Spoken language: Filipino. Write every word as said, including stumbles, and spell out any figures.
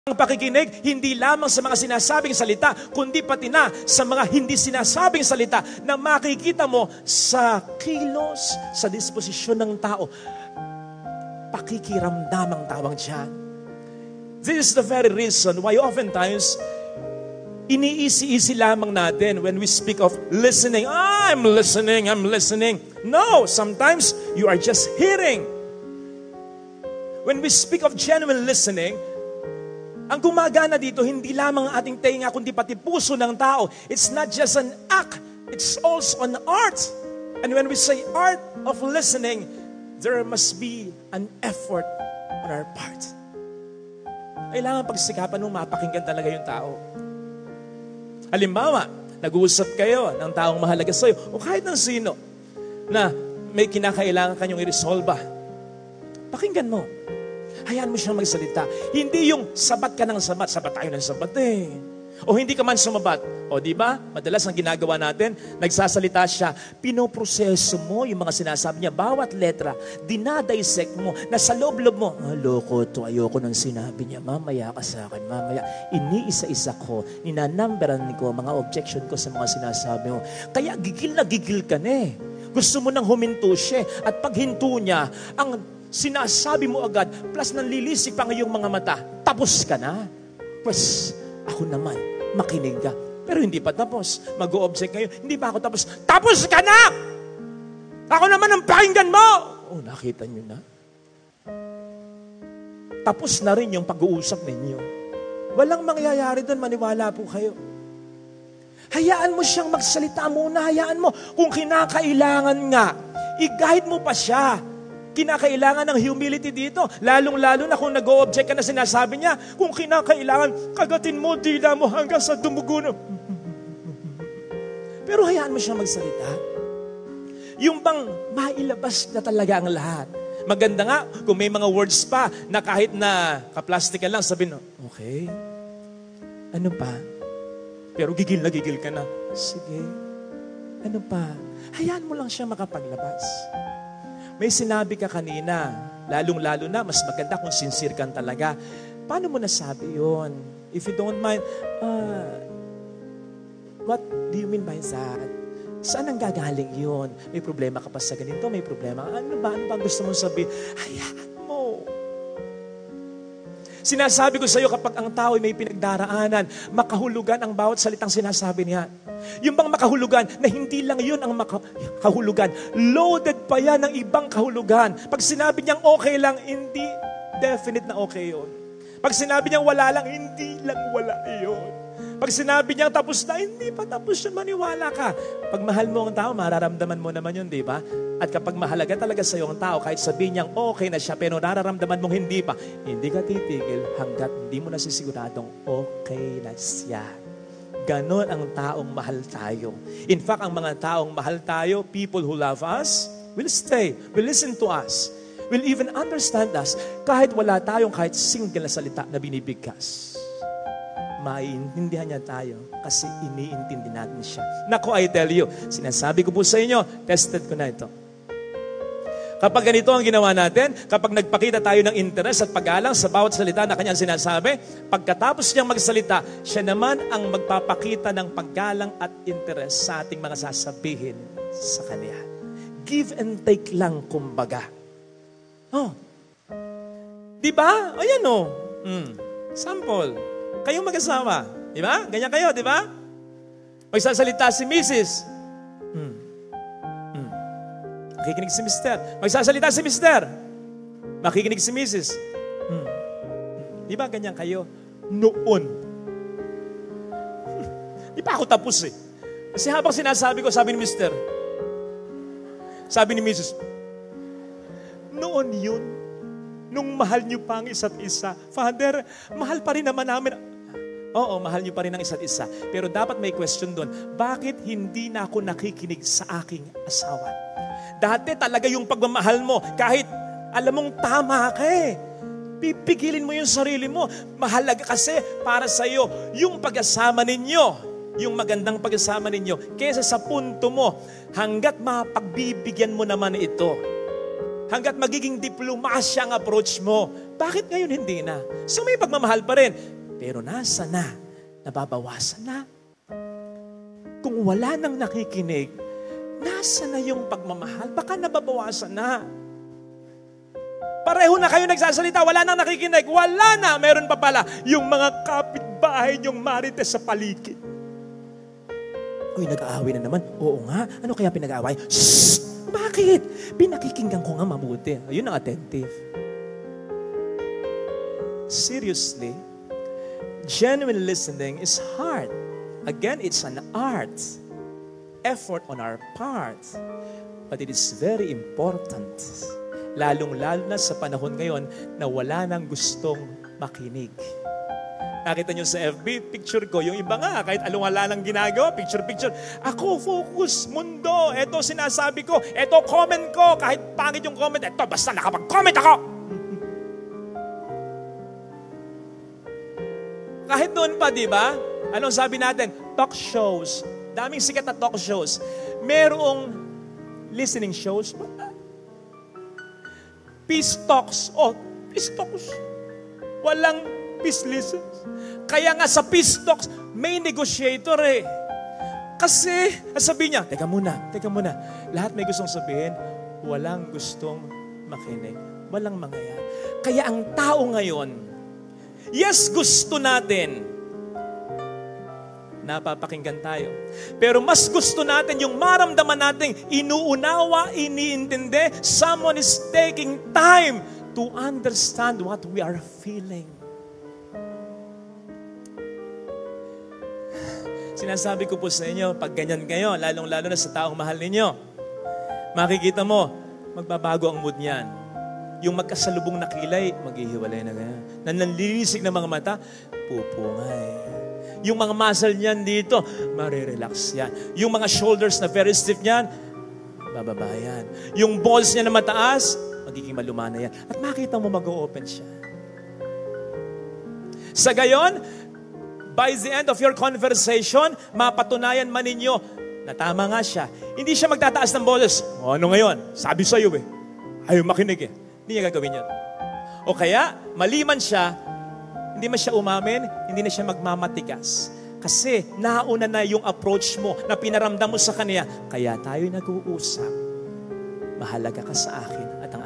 Ang pakikinig, hindi lamang sa mga sinasabing salita, kundi pati na sa mga hindi sinasabing salita na makikita mo sa kilos, sa disposisyon ng tao. Pakikiramdam ang tawag diyan. This is the very reason why oftentimes, iniisi-isi lamang natin when we speak of listening. I'm listening, I'm listening. No, sometimes you are just hearing. When we speak of genuine listening, ang gumagana dito, hindi lamang ang ating tenga, kundi pati puso ng tao. It's not just an act, it's also an art. And when we say art of listening, there must be an effort on our part. Kailangan pagsikapan nung mapakinggan talaga yung tao. Halimbawa, nag-uusap kayo ng taong mahalaga sa'yo, o kahit ng sino, na may kinakailangan kanyong i-resolve. Pakinggan mo. Hayaan mo siyang magsalita. Hindi yung sabat ka ng sabat. Sabat tayo ng sabat eh. O hindi ka man sumabat. O di ba? Madalas ang ginagawa natin, nagsasalita siya, pinoproseso mo yung mga sinasabi niya. Bawat letra, dinadissect mo, nasa loob-loob mo. Ah, loko to, ayoko nang sinabi niya. Mamaya ka sa akin, mamaya. Iniisa-isa ko, ninanumberan ko mga objection ko sa mga sinasabi mo. Kaya gigil na gigil ka na eh. Gusto mo nang huminto siya. At pag hinto niya, ang sinasabi mo agad, plus nanlilisik pa ngayong mga mata, tapos ka na. Pues, ako naman, makinig ka. Pero hindi pa tapos. Mag-o-object kayo, hindi pa ako tapos. Tapos ka na! Ako naman ang pakinggan mo! Oh, nakita nyo na? Tapos na rin yung pag-uusap ninyo. Walang mangyayari doon, maniwala po kayo. Hayaan mo siyang magsalita muna, hayaan mo. Kung kinakailangan nga, i-guide mo pa siya. Kinakailangan ng humility dito. Lalong-lalo na kung nag-o-object ka na sinasabi niya, kung kinakailangan, kagatin mo, dila mo hanggang sa dumugo na. Pero hayaan mo siyang magsalita. Yung bang mailabas na talaga ang lahat. Maganda nga, kung may mga words pa na kahit na kaplastikan lang, sabihin, okay, ano pa? Pero gigil na gigil ka na. Sige, ano pa? Hayaan mo lang siya makapaglabas. May sinabi ka kanina, lalong-lalo na, mas maganda kung sincere ka talaga. Paano mo nasabi yun? If you don't mind, uh, what do you mean by that? Saan ang gagaling yun? May problema ka pa sa ganito, may problema. Ano ba? Ano ba gusto mong sabihin? Hayaan mo. Sinasabi ko sa iyo, kapag ang tao ay may pinagdaraanan, makahulugan ang bawat salitang sinasabi niya. Yung bang makahulugan na hindi lang yun ang makahulugan. Loaded pa yan ng ibang kahulugan. Pag sinabi niyang okay lang, hindi definite na okay yun. Pag sinabi niyang wala lang, hindi lang wala yun. Pag sinabi niyang tapos na, hindi pa tapos yun, maniwala ka. Pag mahal mo ang tao, mararamdaman mo naman yun, di ba? At kapag mahalaga talaga sa iyo ang tao, kahit sabihin niyang okay na siya, pero nararamdaman mong hindi pa, hindi ka titigil hanggat hindi mo nasisiguradong okay na siya. Ganon ang taong mahal tayo. In fact, ang mga taong mahal tayo, people who love us, will stay, will listen to us, will even understand us, kahit wala tayong kahit single na salita na binibigkas. Maiintindihan niya tayo kasi iniintindi natin siya. Nako, I tell you, sinasabi ko po sa inyo, tested ko na ito. Kapag ganito ang ginawa natin, kapag nagpakita tayo ng interes at pag-alang sa bawat salita na kanyang sinasabi, pagkatapos niyang magsalita, siya naman ang magpapakita ng paggalang at interes sa ating mga sasabihin sa kanya. Give and take lang, kumbaga. Oh. Di ba? O yan o. Hmm. Sample. Kayong mag-asawa. Di ba? Ganyan kayo, di ba? Magsasalita si Missus Hmm. Hmm. Makikinig si Mister Magsasalita si Mister Makikinig si Missus Hmm. Di ba ganyan kayo? Noon. Di pa ako tapos eh. Kasi habang sinasabi ko, sabi ni Mister Sabi ni Missus noon yun. Nung mahal niyo pa ang isa't isa. Father, mahal pa rin naman namin. Oo, mahal niyo pa rin ang isa't isa. Pero dapat may question doon. Bakit hindi na ako nakikinig sa aking asawa? Dati talaga yung pagmamahal mo, kahit alam mong tama ka eh. Pipigilin mo yung sarili mo. Mahalaga kasi para sa iyo yung pag-asama ninyo, yung magandang pag-asama ninyo, kaysa sa punto mo, hanggat mapagbibigyan mo naman ito. Hanggat magiging diplomasya ang approach mo, bakit ngayon hindi na? So may pagmamahal pa rin. Pero nasa na? Nababawasan na. Kung wala nang nakikinig, nasa na yung pagmamahal? Baka nababawasan na. Pareho na kayo nagsasalita, wala nang nakikinig, wala na, meron pa pala yung mga kapitbahay niyong marites sa paligid. Uy, nag-aaway na naman. Oo nga, ano kaya pinag-aaway? Shhh! Bakit? Pinakikinggan ko nga mabuti. Ayun ang attentive. Seriously, genuine listening is hard. Again, it's an art. Effort on our part. But it is very important. Lalong-lalo na sa panahon ngayon na wala nang gustong makinig. Nakita nyo sa F B, picture ko, yung iba nga, kahit alungala lang ginagawa, picture-picture. Ako, focus, mundo, eto sinasabi ko, eto comment ko, kahit pangit yung comment, eto basta nakapag-comment ako. Kahit noon pa, di ba? Anong sabi natin? Talk shows. Daming sikat na talk shows. Merong listening shows. Peace talks. Oh, peace talks. Walang peace listens. Kaya nga sa peace talks, may negotiator eh. Kasi, sabi niya, teka muna, teka muna. Lahat may gustong sabihin, walang gustong makinig. Walang mangyayari. Kaya ang tao ngayon, yes, gusto natin, napapakinggan tayo. Pero mas gusto natin yung maramdaman natin, inuunawa, iniintindi, someone is taking time to understand what we are feeling. Sinasabi ko po sa inyo, pag ganyan kayo, lalong-lalo na sa taong mahal ninyo, makikita mo, magbabago ang mood niyan. Yung magkasalubong na kilay, maghihiwalay na ganyan. Nananlilisik ng mga mata, pupungay. Yung mga muscle niyan dito, marirelax yan. Yung mga shoulders na very stiff niyan, bababa yan. Yung balls niya na mataas, magiging malumana yan. At makita mo mag-o-open siya. Sa gayon, by the end of your conversation, mapatunayan man ninyo na tama nga siya. Hindi siya magtataas ng boses. O ano ngayon? Sabi sa'yo eh. Ayaw makinig eh. Hindi niya gagawin yun. O kaya, mali man siya, hindi man siya umamin, hindi na siya magmamatigas. Kasi nauna na yung approach mo na pinaramdam mo sa kanya. Kaya tayo nag-uusap. Mahalaga ka sa akin at ang